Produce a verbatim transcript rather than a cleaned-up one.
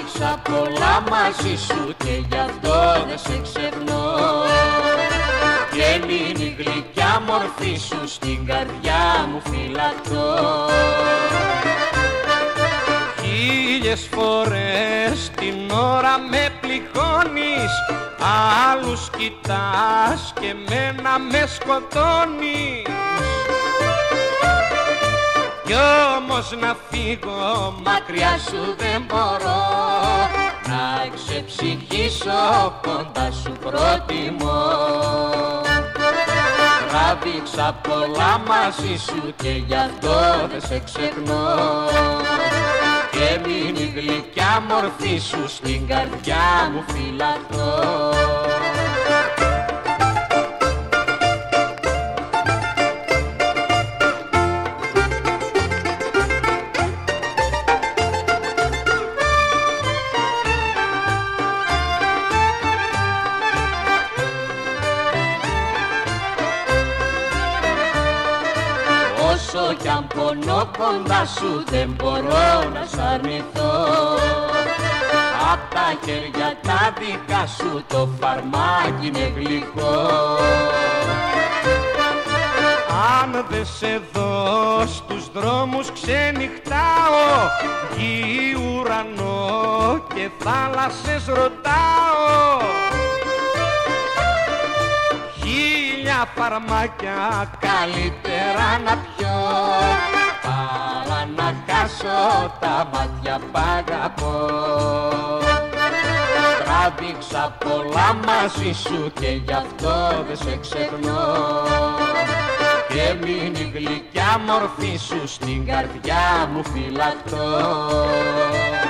Τράβηξα πολλά μαζί σου και γι' αυτό δεν σε ξεχνώ. Και έμεινε η γλυκιά μορφή σου στην καρδιά μου φυλακτό. Χίλιες φορές την ώρα με πληγώνεις, άλλους κοιτάς και μένα με σκοτώνεις. Κι όμως να φύγω μακριά σου δεν μπορώ, να ξεψυχήσω κοντά σου προτιμώ. Τράβηξα πολλά μαζί σου και γι' αυτό δεν σε ξεχνώ. Και έμεινε η γλυκιά μορφή σου στην καρδιά μου φυλακτό. Όσο κι αν πονώ κοντά σου δεν μπορώ να σ' αρνηθώ. Απ' τα χέρια τα δικά σου το φαρμάκι είναι γλυκό. Αν δεν σε δω στους δρόμους ξενυχτάω, γη, ουρανό και θάλασσες ρωτάω. Χίλια φαρμάκια καλύτερα να πιω, παρά να χάσω τα μάτια π' αγαπώ. Τράβηξα πολλά μαζί σου και γι' αυτό δεν σε ξεχνώ. Και έμεινε η γλυκιά μορφή σου στην καρδιά μου φυλακτό.